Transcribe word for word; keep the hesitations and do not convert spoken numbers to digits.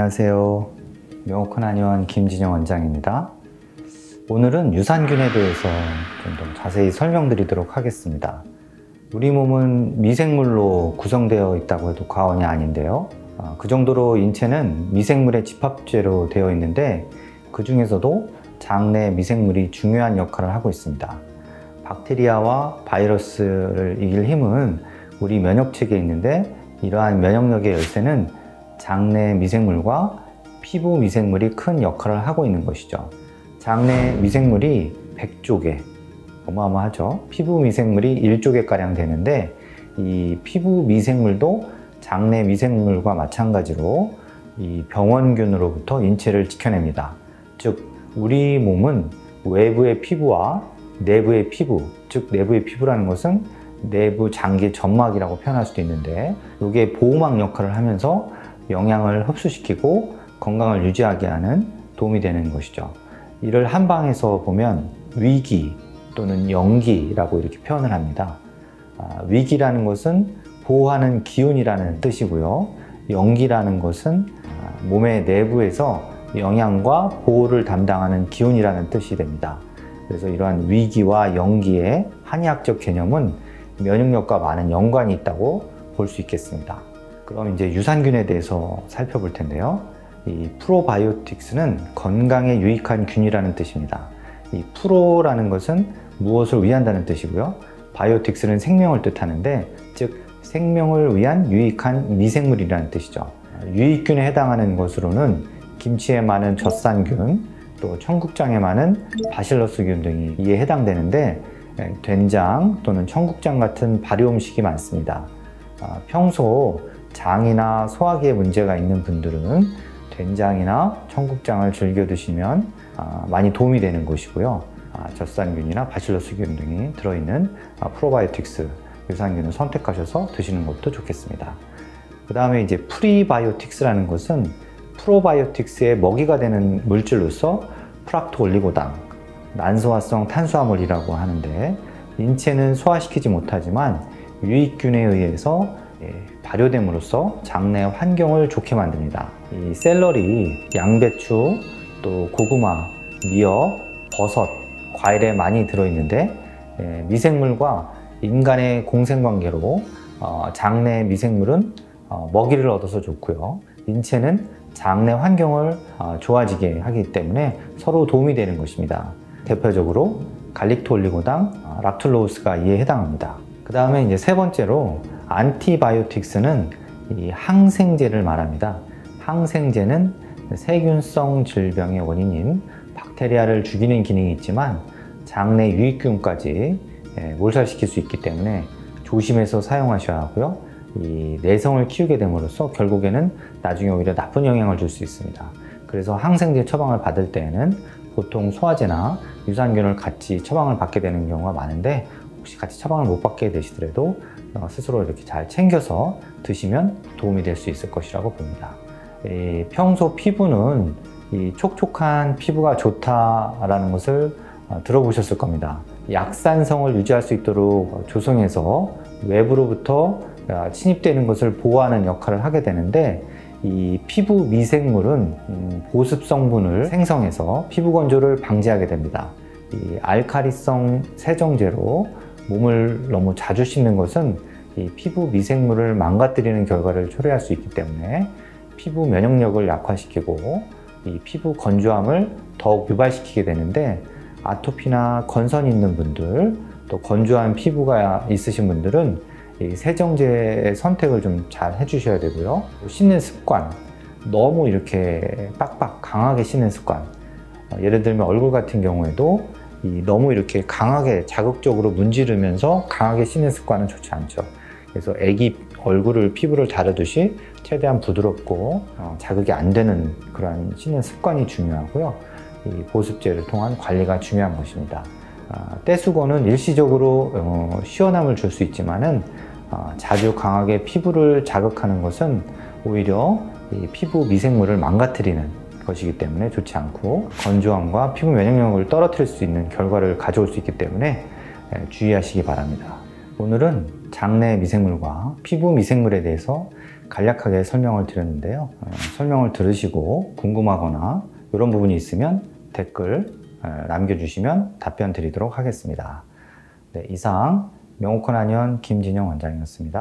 안녕하세요. 명호큰 한의원 김진영 원장입니다. 오늘은 유산균에 대해서 좀 더 자세히 설명드리도록 하겠습니다. 우리 몸은 미생물로 구성되어 있다고 해도 과언이 아닌데요. 그 정도로 인체는 미생물의 집합체로 되어 있는데 그 중에서도 장내 미생물이 중요한 역할을 하고 있습니다. 박테리아와 바이러스를 이길 힘은 우리 면역체계에 있는데 이러한 면역력의 열쇠는 장내 미생물과 피부 미생물이 큰 역할을 하고 있는 것이죠. 장내 미생물이 백조 개, 어마어마하죠. 피부 미생물이 일조 개가량 되는데 이 피부 미생물도 장내 미생물과 마찬가지로 이 병원균으로부터 인체를 지켜냅니다. 즉 우리 몸은 외부의 피부와 내부의 피부, 즉 내부의 피부라는 것은 내부 장기 점막이라고 표현할 수도 있는데 이게 보호막 역할을 하면서 영양을 흡수시키고 건강을 유지하게 하는 도움이 되는 것이죠. 이를 한방에서 보면 위기 또는 영기라고 이렇게 표현을 합니다. 아, 위기라는 것은 보호하는 기운이라는 뜻이고요. 영기라는 것은 몸의 내부에서 영양과 보호를 담당하는 기운이라는 뜻이 됩니다. 그래서 이러한 위기와 영기의 한의학적 개념은 면역력과 많은 연관이 있다고 볼 수 있겠습니다. 그럼 이제 유산균에 대해서 살펴볼 텐데요. 이 프로바이오틱스는 건강에 유익한 균이라는 뜻입니다. 이 프로라는 것은 무엇을 위한다는 뜻이고요. 바이오틱스는 생명을 뜻하는데 즉 생명을 위한 유익한 미생물이라는 뜻이죠. 유익균에 해당하는 것으로는 김치에 많은 젖산균, 또 청국장에 많은 바실러스균 등이 이에 해당되는데 된장 또는 청국장 같은 발효음식이 많습니다. 평소 장이나 소화기에 문제가 있는 분들은 된장이나 청국장을 즐겨 드시면 많이 도움이 되는 것이고요. 젖산균이나 바실러스균 등이 들어있는 프로바이오틱스 유산균을 선택하셔서 드시는 것도 좋겠습니다. 그 다음에 이제 프리바이오틱스라는 것은 프로바이오틱스의 먹이가 되는 물질로서 프락토올리고당, 난소화성 탄수화물이라고 하는데 인체는 소화시키지 못하지만 유익균에 의해서 발효됨으로써 장내 환경을 좋게 만듭니다. 이 샐러리, 양배추, 또 고구마, 미역, 버섯, 과일에 많이 들어있는데 미생물과 인간의 공생관계로 장내 미생물은 먹이를 얻어서 좋고요. 인체는 장내 환경을 좋아지게 하기 때문에 서로 도움이 되는 것입니다. 대표적으로 갈릭토올리고당, 락툴로스가 이에 해당합니다. 그 다음에 이제 세 번째로 안티바이오틱스는 이 항생제를 말합니다. 항생제는 세균성 질병의 원인인 박테리아를 죽이는 기능이 있지만 장내 유익균까지 몰살시킬 수 있기 때문에 조심해서 사용하셔야 하고요. 이 내성을 키우게 됨으로써 결국에는 나중에 오히려 나쁜 영향을 줄 수 있습니다. 그래서 항생제 처방을 받을 때에는 보통 소화제나 유산균을 같이 처방을 받게 되는 경우가 많은데 혹시 같이 처방을 못 받게 되시더라도 스스로 이렇게 잘 챙겨서 드시면 도움이 될 수 있을 것이라고 봅니다. 이 평소 피부는 이 촉촉한 피부가 좋다라는 것을 들어보셨을 겁니다. 약산성을 유지할 수 있도록 조성해서 외부로부터 침입되는 것을 보호하는 역할을 하게 되는데 이 피부 미생물은 보습 성분을 생성해서 피부 건조를 방지하게 됩니다. 이 알카리성 세정제로 몸을 너무 자주 씻는 것은 이 피부 미생물을 망가뜨리는 결과를 초래할 수 있기 때문에 피부 면역력을 약화시키고 이 피부 건조함을 더욱 유발시키게 되는데 아토피나 건선이 있는 분들, 또 건조한 피부가 있으신 분들은 이 세정제의 선택을 좀 잘 해주셔야 되고요. 씻는 습관, 너무 이렇게 빡빡 강하게 씻는 습관, 예를 들면 얼굴 같은 경우에도 이 너무 이렇게 강하게 자극적으로 문지르면서 강하게 씻는 습관은 좋지 않죠. 그래서 애기 얼굴을 피부를 다루듯이 최대한 부드럽고 어, 자극이 안 되는 그런 씻는 습관이 중요하고요. 이 보습제를 통한 관리가 중요한 것입니다. 어, 떼수건은 일시적으로 어, 시원함을 줄 수 있지만은 어, 자주 강하게 피부를 자극하는 것은 오히려 이 피부 미생물을 망가뜨리는 것이기 때문에 좋지 않고 건조함과 피부 면역력을 떨어뜨릴 수 있는 결과를 가져올 수 있기 때문에 주의하시기 바랍니다. 오늘은 장내 미생물과 피부 미생물에 대해서 간략하게 설명을 드렸는데요. 어, 설명을 들으시고 궁금하거나 이런 부분이 있으면 댓글 어, 남겨주시면 답변 드리도록 하겠습니다. 네, 이상 명호컨 한의원 김진영 원장이었습니다.